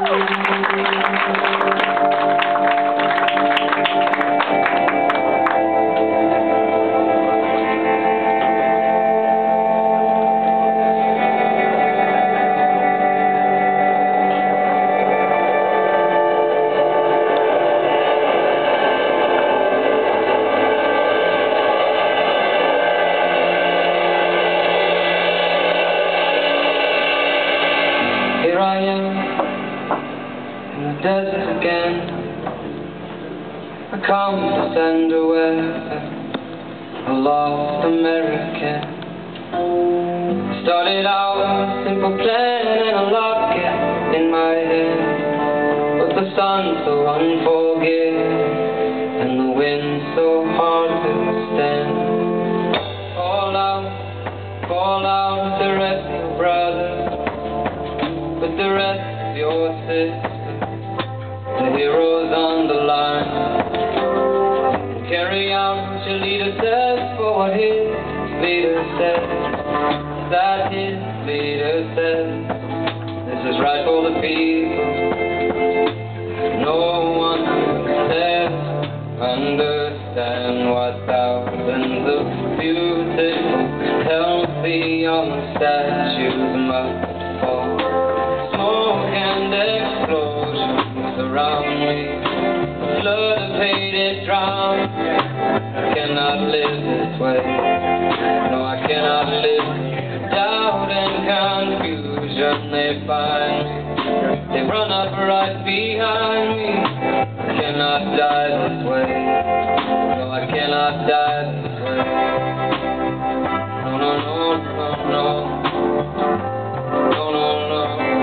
Here I am in the desert again. I come to send away a lost American. Started out with a simple plan and a locket in my hand, but the sun's so unforgiving and the wind so hard to stand. Fall out with the rest of your brothers, with the rest of your sisters, the heroes on the line, and carry out what your leader says, for what his leader says, that his leader says, this is right for the people. No one says understand what thousands of beautiful, healthy young statues must fall. Smoke and explosions around me, a flood of hated drowns. I cannot live this way. No, I cannot live. Doubt and confusion, they find me. They run up right behind me. I cannot die this way. No, I cannot die this way. No, no, no, no, no. No, no, no.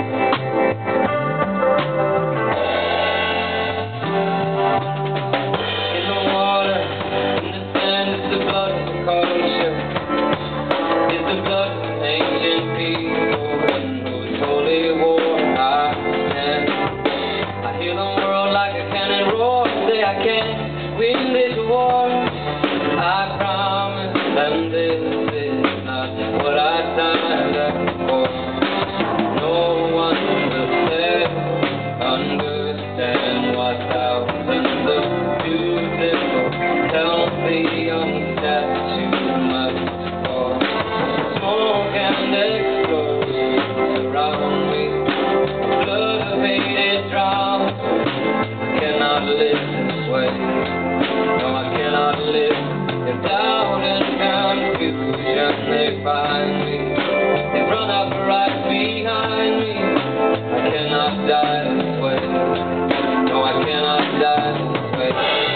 In the water, in the sand, is the blood of the culture. Is the blood of ancient people in whose holy war I stand. I hear the world like a cannon roar, say I can't win this war. I promise them this is not what I signed up for. No one will ever understand what thousands of beautiful, healthy young statues must fall. Smoke and explosions around me, blood of hated drowns. I cannot live this way. No, I cannot live. If doubt and confusion, they find me. They run up right behind me. I cannot die this way. No, I cannot die this way.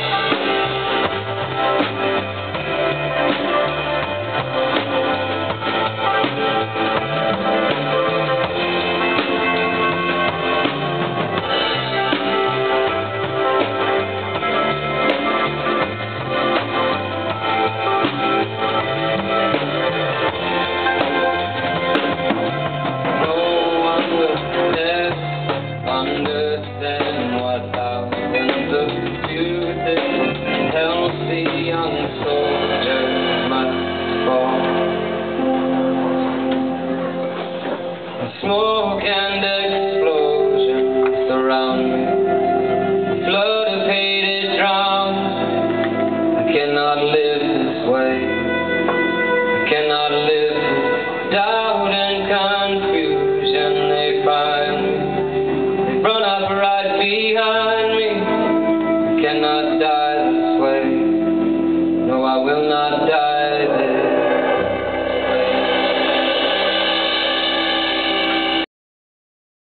Understand what thousands of beautiful, healthy young soldiers must fall. Smoke and explosions surround me, flood of hated drowns. I cannot live this way. I cannot live. Doubt and confusion, they find me. Run up right behind me. I cannot die this way. No, I will not